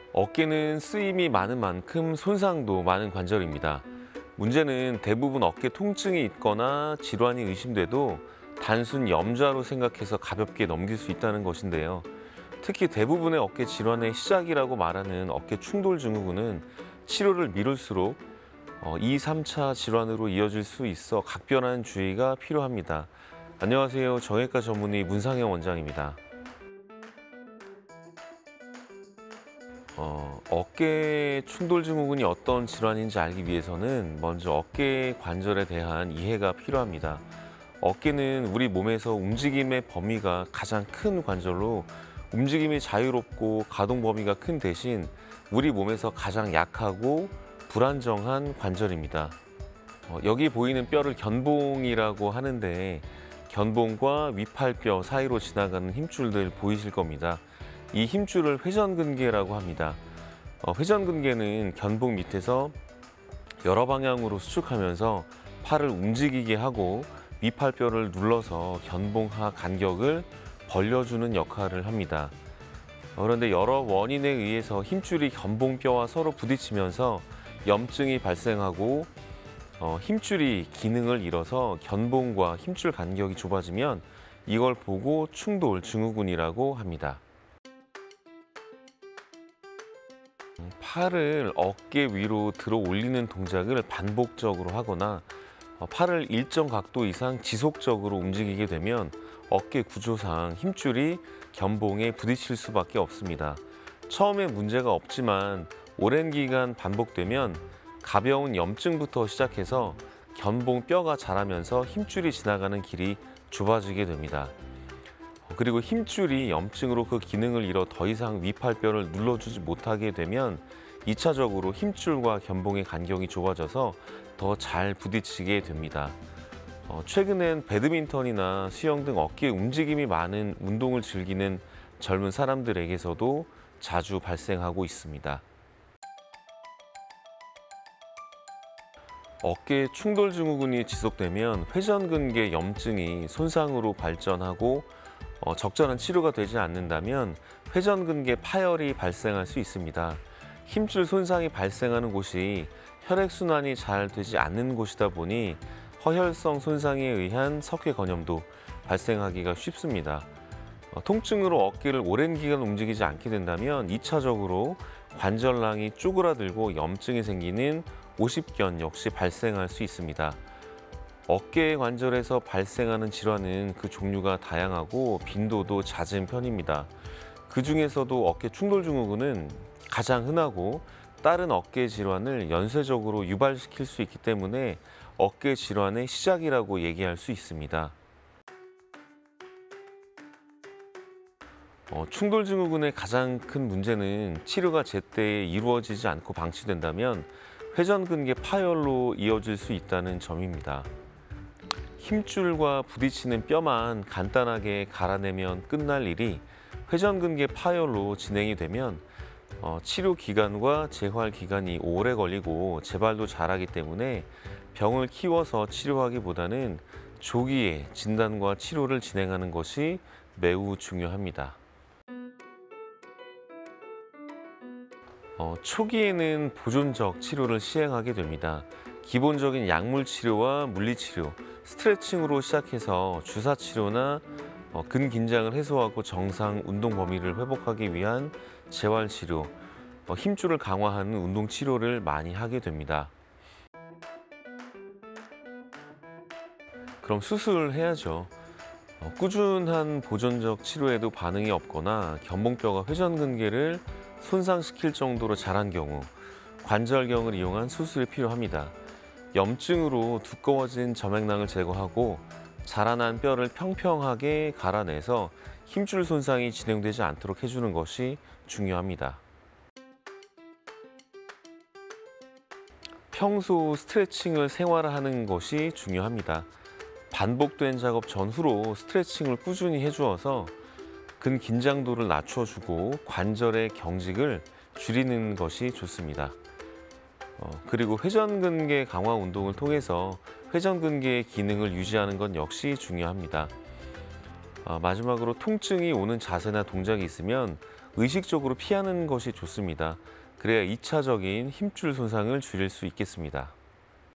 어깨는 쓰임이 많은 만큼 손상도 많은 관절입니다. 문제는 대부분 어깨 통증이 있거나 질환이 의심돼도 단순 염좌로 생각해서 가볍게 넘길 수 있다는 것인데요. 특히 대부분의 어깨 질환의 시작이라고 말하는 어깨 충돌 증후군은 치료를 미룰수록 2, 3차 질환으로 이어질 수 있어 각별한 주의가 필요합니다. 안녕하세요. 정형외과 전문의 문상현 원장입니다. 어깨 충돌 증후군이 어떤 질환인지 알기 위해서는 먼저 어깨 관절에 대한 이해가 필요합니다. 어깨는 우리 몸에서 움직임의 범위가 가장 큰 관절로 움직임이 자유롭고 가동 범위가 큰 대신 우리 몸에서 가장 약하고 불안정한 관절입니다. 여기 보이는 뼈를 견봉이라고 하는데 견봉과 위팔뼈 사이로 지나가는 힘줄들 보이실 겁니다. 이 힘줄을 회전근개라고 합니다. 회전근개는 견봉 밑에서 여러 방향으로 수축하면서 팔을 움직이게 하고 위팔뼈를 눌러서 견봉하 간격을 벌려주는 역할을 합니다. 그런데 여러 원인에 의해서 힘줄이 견봉뼈와 서로 부딪히면서 염증이 발생하고 힘줄이 기능을 잃어서 견봉과 힘줄 간격이 좁아지면 이걸 보고 충돌 증후군이라고 합니다. 팔을 어깨 위로 들어 올리는 동작을 반복적으로 하거나 팔을 일정 각도 이상 지속적으로 움직이게 되면 어깨 구조상 힘줄이 견봉에 부딪힐 수밖에 없습니다. 처음에 문제가 없지만 오랜 기간 반복되면 가벼운 염증부터 시작해서 견봉 뼈가 자라면서 힘줄이 지나가는 길이 좁아지게 됩니다. 그리고 힘줄이 염증으로 그 기능을 잃어 더 이상 위팔뼈를 눌러주지 못하게 되면 2차적으로 힘줄과 견봉의 간격이 좁아져서 더 잘 부딪히게 됩니다. 최근엔 배드민턴이나 수영 등 어깨 움직임이 많은 운동을 즐기는 젊은 사람들에게서도 자주 발생하고 있습니다. 어깨 충돌 증후군이 지속되면 회전근개 염증이 손상으로 발전하고 적절한 치료가 되지 않는다면 회전근개 파열이 발생할 수 있습니다. 힘줄 손상이 발생하는 곳이 혈액순환이 잘 되지 않는 곳이다 보니 허혈성 손상에 의한 석회건염도 발생하기가 쉽습니다. 통증으로 어깨를 오랜 기간 움직이지 않게 된다면 2차적으로 관절낭이 쪼그라들고 염증이 생기는 오십견 역시 발생할 수 있습니다. 어깨 관절에서 발생하는 질환은 그 종류가 다양하고 빈도도 잦은 편입니다. 그 중에서도 어깨 충돌 증후군은 가장 흔하고 다른 어깨 질환을 연쇄적으로 유발시킬 수 있기 때문에 어깨 질환의 시작이라고 얘기할 수 있습니다. 충돌 증후군의 가장 큰 문제는 치료가 제때 이루어지지 않고 방치된다면 회전근개 파열로 이어질 수 있다는 점입니다. 힘줄과 부딪히는 뼈만 간단하게 갈아내면 끝날 일이 회전근개 파열로 진행이 되면 치료 기간과 재활 기간이 오래 걸리고 재발도 잘하기 때문에 병을 키워서 치료하기보다는 조기에 진단과 치료를 진행하는 것이 매우 중요합니다. 초기에는 보존적 치료를 시행하게 됩니다. 기본적인 약물 치료와 물리 치료, 스트레칭으로 시작해서 주사 치료나 근긴장을 해소하고 정상 운동 범위를 회복하기 위한 재활 치료, 힘줄을 강화하는 운동 치료를 많이 하게 됩니다. 그럼 수술을 해야죠. 꾸준한 보존적 치료에도 반응이 없거나 견봉뼈가 회전근개를 손상시킬 정도로 자란 경우 관절경을 이용한 수술이 필요합니다. 염증으로 두꺼워진 점액낭을 제거하고 자라난 뼈를 평평하게 갈아내서 힘줄 손상이 진행되지 않도록 해주는 것이 중요합니다. 평소 스트레칭을 생활화하는 것이 중요합니다. 반복된 작업 전후로 스트레칭을 꾸준히 해주어서 근긴장도를 낮춰주고 관절의 경직을 줄이는 것이 좋습니다. 그리고 회전근개 강화 운동을 통해서 회전근개의 기능을 유지하는 것 역시 중요합니다. 마지막으로 통증이 오는 자세나 동작이 있으면 의식적으로 피하는 것이 좋습니다. 그래야 2차적인 힘줄 손상을 줄일 수 있겠습니다.